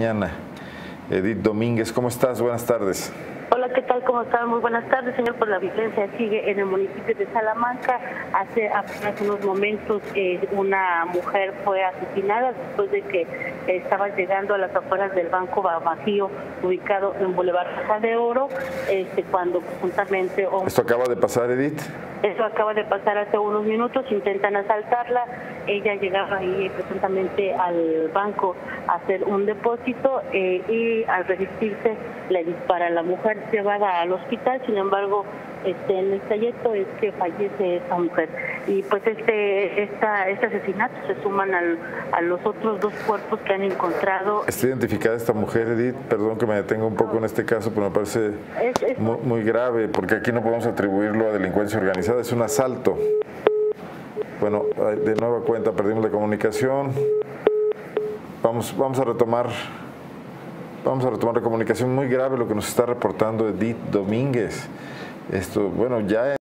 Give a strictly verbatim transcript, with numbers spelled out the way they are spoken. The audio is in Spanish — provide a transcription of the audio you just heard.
mañana. Edith Domínguez, ¿cómo estás? Buenas tardes. Hola, ¿qué tal? ¿Cómo están? Muy buenas tardes, señor. Pues la violencia sigue en el municipio de Salamanca. Hace apenas unos momentos eh, una mujer fue asesinada después de que eh, estaba llegando a las afueras del Banco Bajío, ubicado en Boulevard Caja de Oro, este, cuando juntamente... ¿Esto acaba de pasar, Edith? Eso acaba de pasar hace unos minutos, intentan asaltarla, ella llegaba ahí presuntamente al banco a hacer un depósito eh, y al resistirse le dispara. La mujer llevada al hospital, sin embargo, este, en el trayecto es que fallece esta mujer. Y pues este esta, este asesinato se suman al, a los otros dos cuerpos que han encontrado. ¿Está identificada esta mujer, Edith? Perdón que me detenga un poco en este caso, pero me parece es, es, muy, muy grave, porque aquí no podemos atribuirlo a delincuencia organizada, es un asalto. Bueno, de nueva cuenta perdimos la comunicación. Vamos, vamos a retomar, vamos a retomar la comunicación. Muy grave lo que nos está reportando Edith Domínguez. Esto, bueno, ya